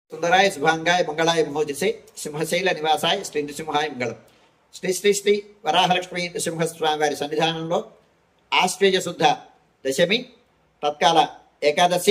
सुंदराय शुभांगाय मंगलाय महोजसे సింహశైల నివాసాయ శ్రీ నృసింహాయ మంగళం. శ్రీ శ్రీ శ్రీ వరాహలక్ష్మీ నృసింహస్వామి వారి సన్నిధానంలో ఆశ్వేజ శుద్ధ దశమి తత్కాల ఏకాదశి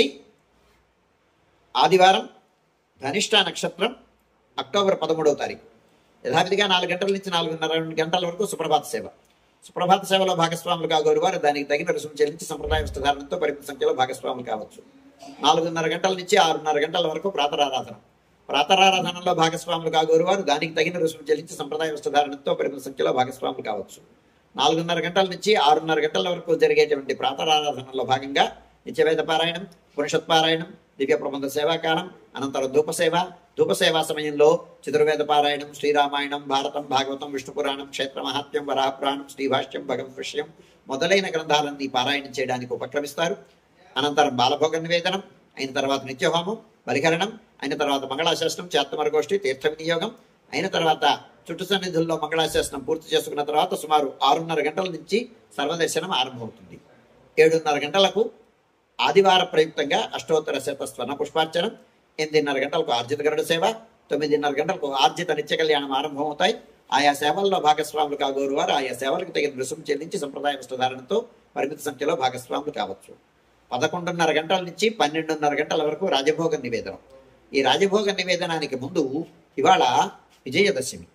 ఆదివారం ధనిష్ట నక్షత్రం అక్టోబర్ 13వ తారీఖు యథావిధిగా 4 గంటల నుంచి 4:30 గంటల వరకు సుప్రభాత సేవ. సుప్రభాత సేవలో భాగస్వాములు కాగోరు వారు దానికి తగిన రుసుము చెల్లించి సంప్రదాయ వస్త్రధారణతో పరిమిత సంఖ్యలో భాగస్వాములు కావచ్చు. 4:30 గంటల నుంచి 6:30 గంటల వరకు ప్రాతరారాధన. ప్రాతరారాధనలో భాగస్వాములు కాగోరు వారు దానికి తగిన రుసుము చెల్లించి సంప్రదాయ వస్త్రధారణతో పరిమిత సంఖ్యలో భాగస్వాములు కావచ్చు. 4:30 గంటల నుంచి 6:30 గంటల వరకు జరిగేటువంటి ప్రాతరారాధనలో భాగంగా నిత్యవేద పారాయణం, పురుషత్ పారాయణం, దివ్య ప్రబంధ సేవాకాలం, అనంతరం ధూపసేవా సమయంలో చతుర్వేద పారాయణం, శ్రీరామాయణం, భారతం, భాగవతం, విష్ణు పురాణం, క్షేత్ర మహాత్మ్యం, వరాహపురాణం, శ్రీభాష్యం, భగవత్ విషయం మొదలైన గ్రంథాలన్నీ పారాయణం చేయడానికి ఉపక్రమిస్తారు. అనంతరం బాలభోగ నివేదనం అయిన తర్వాత నిత్యహోమం, బలిహరణం అయిన తర్వాత మంగళాశాసనం, చేత్తమరగోష్ఠి, తీర్థ వినియోగం అయిన తర్వాత చుట్టు సన్నిధుల్లో మంగళాశాసనం పూర్తి చేసుకున్న తర్వాత సుమారు 6:30 గంటల నుంచి సర్వదర్శనం ఆరంభమవుతుంది. 7:30 గంటలకు ఆదివార ప్రయుక్తంగా అష్టోత్తర శత స్వర్ణ పుష్పార్చనం, 8:30 గంటలకు ఆర్జిత గరుడ సేవ, 9:30 గంటలకు ఆర్జిత నిత్య కళ్యాణం ఆరంభమవుతాయి. ఆయా సేవల్లో భాగస్వాములు కాగోరు వారు ఆయా సేవలకు తగిన రుసుము చెల్లించి సంప్రదాయ వస్త్రధారణతో పరిమిత సంఖ్యలో భాగస్వాములు కావచ్చు. 11:30 గంటల నుంచి 12:30 గంటల వరకు రాజభోగ నివేదనం. ఈ రాజభోగ నివేదనానికి ముందు ఇవాళ విజయదశమి.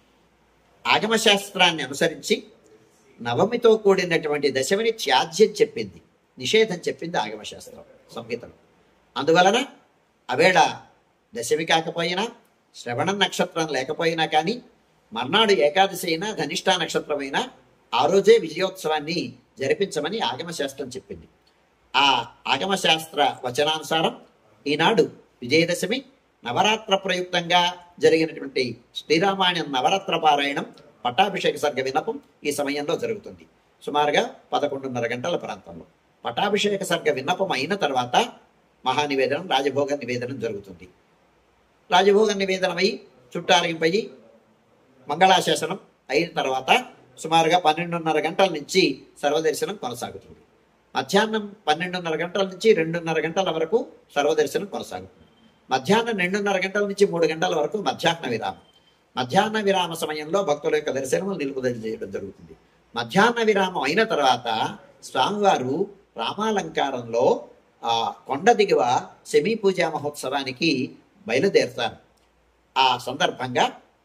ఆగమశాస్త్రాన్ని అనుసరించి నవమితో కూడినటువంటి దశమిని త్యాజ్యం చెప్పింది, నిషేధం చెప్పింది ఆగమశాస్త్రం సంహితలు. అందువలన అవేళ దశమి కాకపోయినా, శ్రవణ నక్షత్రం లేకపోయినా కానీ మర్నాడు ఏకాదశి అయినా ధనిష్ఠా నక్షత్రమైనా ఆ రోజే విజయోత్సవాన్ని జరిపించమని ఆగమశాస్త్రం చెప్పింది. ఆ ఆగమశాస్త్ర వచనానుసారం ఈనాడు విజయదశమి నవరాత్ర ప్రయుక్తంగా జరిగినటువంటి శ్రీరామాయణం నవరాత్ర పారాయణం, పట్టాభిషేక సర్గ విన్నపం ఈ సమయంలో జరుగుతుంది. సుమారుగా 11:30 గంటల ప్రాంతంలో పట్టాభిషేక సర్గ విన్నపం అయిన తర్వాత మహానివేదనం, రాజభోగ నివేదనం జరుగుతుంది. రాజభోగ నివేదనమై చుట్టాలయంపై మంగళాశాసనం అయిన తర్వాత సుమారుగా 12:30 గంటల నుంచి సర్వదర్శనం కొనసాగుతుంది. మధ్యాహ్నం 12:30 గంటల నుంచి 2:30 గంటల వరకు సర్వదర్శనం కొనసాగుతుంది. మధ్యాహ్నం 2:30 గంటల నుంచి 3 గంటల వరకు మధ్యాహ్న విరామం. మధ్యాహ్న విరామ సమయంలో భక్తుల యొక్క దర్శనము నిలుపుదల చేయడం జరుగుతుంది. మధ్యాహ్న విరామం అయిన తర్వాత స్వామివారు రామాలంకారంలో కొండ దిగువ శమీ పూజా మహోత్సవానికి బయలుదేరుతారు. ఆ సందర్భంగా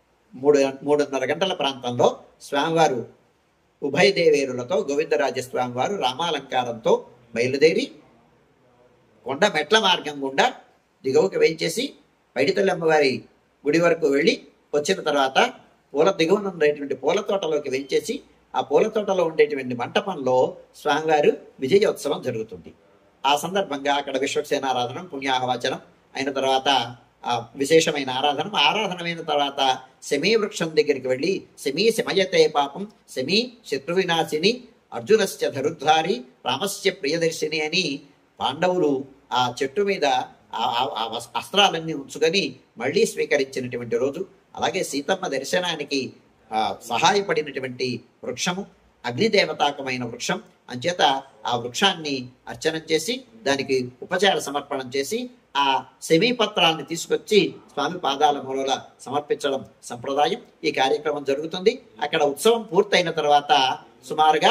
3:30 గంటల ప్రాంతంలో స్వామివారు ఉభయ దేవేరులతో గోవిందరాజస్వామి వారు రామాలంకారంతో బయలుదేరి కొండ మెట్ల మార్గం గుండా దిగువకు వేయించేసి పైడితల్లి అమ్మవారి గుడి వరకు వెళ్ళి వచ్చిన తర్వాత దిగువన ఉండేటువంటి పూల తోటలోకి వేయించేసి ఆ పూల తోటలో ఉండేటువంటి మంటపంలో స్వామివారు విజయోత్సవం జరుగుతుంది. ఆ సందర్భంగా అక్కడ విశ్వక్సేనారాధనం, పుణ్యాహవాచనం అయిన తర్వాత విశేషమైన ఆరాధనమైన తర్వాత శమీ వృక్షం దగ్గరికి వెళ్ళి శమీ శమయతే పాపం శమీ శత్రువినాశిని అర్జునస్య ధరుద్ధారి రామస్య ప్రియదర్శిని అని పాండవులు ఆ చెట్టు మీద అస్త్రాలన్నీ ఉంచుకొని మళ్ళీ స్వీకరించినటువంటి రోజు. అలాగే సీతమ్మ దర్శనానికి సహాయపడినటువంటి వృక్షము అగ్నిదేవతాకమైన వృక్షం అంచేత ఆ వృక్షాన్ని అర్చన చేసి దానికి ఉపచార సమర్పణం చేసి ఆ శమీపత్రాన్ని తీసుకొచ్చి స్వామి పాదాల మూలల సమర్పించడం సంప్రదాయం. ఈ కార్యక్రమం జరుగుతుంది. అక్కడ ఉత్సవం పూర్తయిన తర్వాత సుమారుగా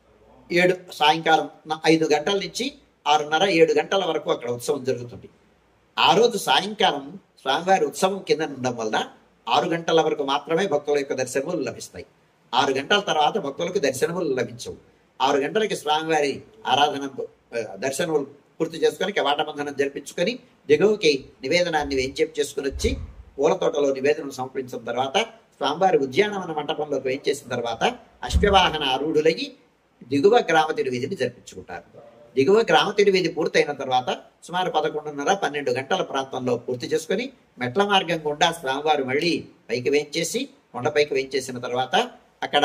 సాయంకాలం 5 గంటల నుంచి 6:30, 7 గంటల వరకు అక్కడ ఉత్సవం జరుగుతుంది. ఆ రోజు సాయంకాలం స్వామివారి ఉత్సవం కింద ఉండడం వల్ల 6 గంటల వరకు మాత్రమే భక్తుల యొక్క దర్శనములు లభిస్తాయి. 6 గంటల తర్వాత భక్తులకు దర్శనములు లభించవు. 6 గంటలకి స్వామివారి ఆరాధన దర్శనములు పూర్తి చేసుకొని కవాటబంధనం జరిపించుకొని దిగువకి నివేదనాన్ని వేంచేపు చేసుకుని వచ్చి పూల తోటలో నివేదనలు సమర్పించిన తర్వాత స్వామివారి ఉద్యానవన మంటపంలోకి వేయించేసిన తర్వాత అశ్వవాహన ఆరూఢులయ్యి దిగువ గ్రామతిరి వీధిని జరిపించుకుంటారు. దిగువ గ్రామతిరి వీధి పూర్తయిన తర్వాత సుమారు 11:30, 12 గంటల ప్రాంతంలో పూర్తి చేసుకొని మెట్ల మార్గం గుండా స్వామివారు మళ్ళీ పైకి వేయించేసి కొండపైకి వేయించేసిన తర్వాత అక్కడ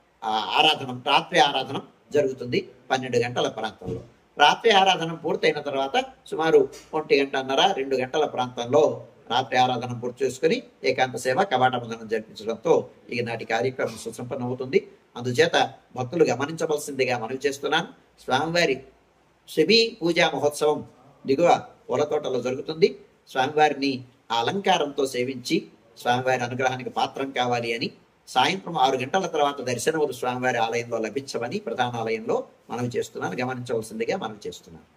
రాత్రి ఆరాధన జరుగుతుంది 12 గంటల ప్రాంతంలో. రాత్రి ఆరాధన పూర్తయిన తర్వాత సుమారు 1:30, 2 గంటల ప్రాంతంలో రాత్రి ఆరాధన పూర్తి చేసుకుని ఏకాంత సేవ కవాటబంధనం జరిపించడంతో ఈనాటి కార్యక్రమం సుసంపన్నమవుతుంది. అందుచేత భక్తులు గమనించవలసిందిగా మనవి చేస్తున్నాను. స్వామివారి శమీ పూజా మహోత్సవం దిగువ పూల తోటలో జరుగుతుంది. స్వామివారిని ఆ అలంకారంతో సేవించి స్వామివారి అనుగ్రహానికి పాత్రం కావాలి అని సాయంత్రం 6 గంటల తర్వాత దర్శనములు స్వామివారి ఆలయంలో లభించవని ప్రధాన ఆలయంలో మనవి చేస్తున్నాను, గమనించవలసిందిగా మనవి చేస్తున్నాను.